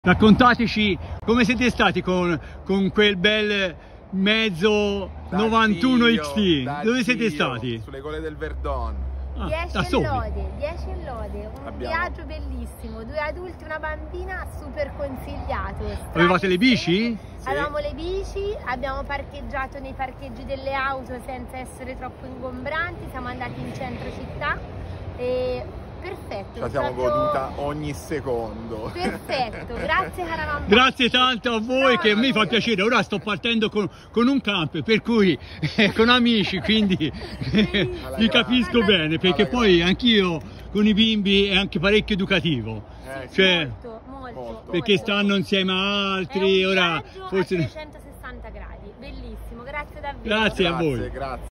Raccontateci come siete stati con quel bel mezzo 91 XT. Dove siete stati? Sulle gole del Verdon. 10 lode, un viaggio bellissimo, 2 adulti e una bambina, super consigliato. Avevate le bici? Sì. Avevamo le bici, abbiamo parcheggiato nei parcheggi delle auto senza essere troppo ingombranti, siamo andati in centro città e perfetto. La siamo goduta ogni secondo. Perfetto, grazie Caravan. Grazie tanto a voi, che a me fa piacere. Ora sto partendo con un camper, per cui con amici, quindi vi capisco bene, perché poi anch'io con i bimbi è anche parecchio educativo. Cioè, molto, perché stanno insieme a altri. È un ora viaggio forse a 360 gradi, bellissimo, grazie davvero. Grazie a voi. Grazie.